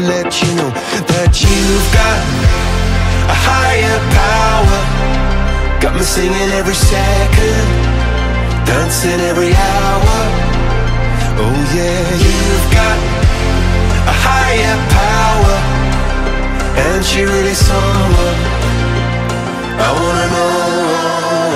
let you know that you've got a higher power. Got me singing every second, dancing every hour. Oh yeah, you've got a higher power, and she really someone I wanna know.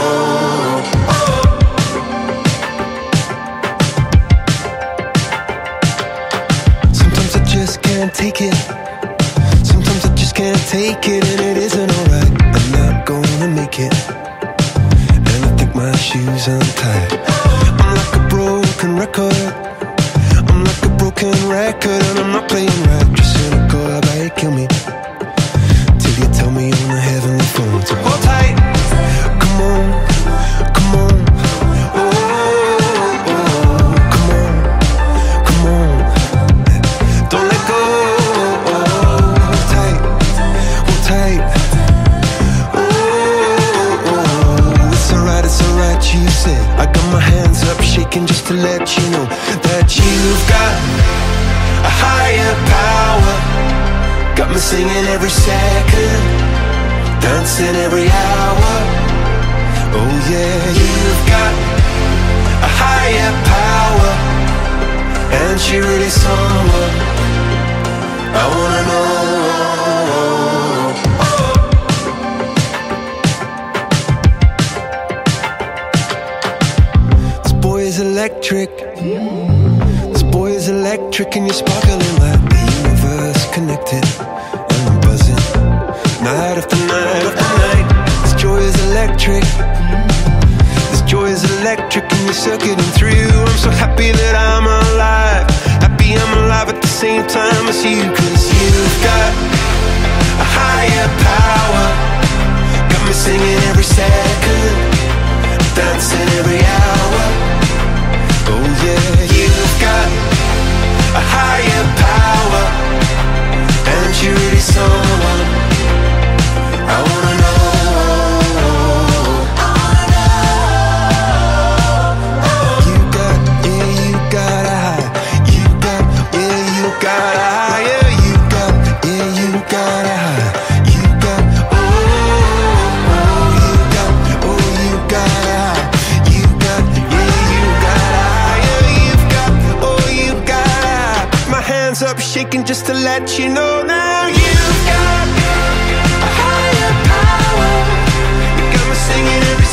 Sometimes I just can't take it. Sometimes I just can't take it, and it isn't alright. I'm not gonna make it, and I think my shoes untied. I'm like a broken record. I'm like a broken record, and I'm not playing right. Just cynical, I bet kill me till you tell me on the heavenly phone to hold tight. Come on, come on. Oh, oh, come on, come on. Don't let go. Hold tight, hold tight. Oh, oh, it's alright, you said. I got my hands up shaking just to let you know that you've got a higher power. Got me singing every second, dancing every hour. Oh yeah, you've got a higher power, and she really someone I wanna know. This boy is electric. This boy is electric, and you're sparkling like the universe connected. And I'm buzzing night after night after night. This joy is electric. This joy is electric, and you're circuiting through. I'm so happy that I'm alive. Happy I'm alive at the same time as you. Cause you've got a higher power. Got me singing every second, dancing every hour. Oh yeah, you've got a higher power, and you're really someone I wanna know. You got, yeah, you got a high. You got, yeah, you got a higher. You got, yeah, you got a high. You got, oh, oh, you got, oh, you got a high. You got, yeah, you got a higher. You've got, oh, you got a high. My hands up shaking just to let you know now. You've got a higher power. You got me singing every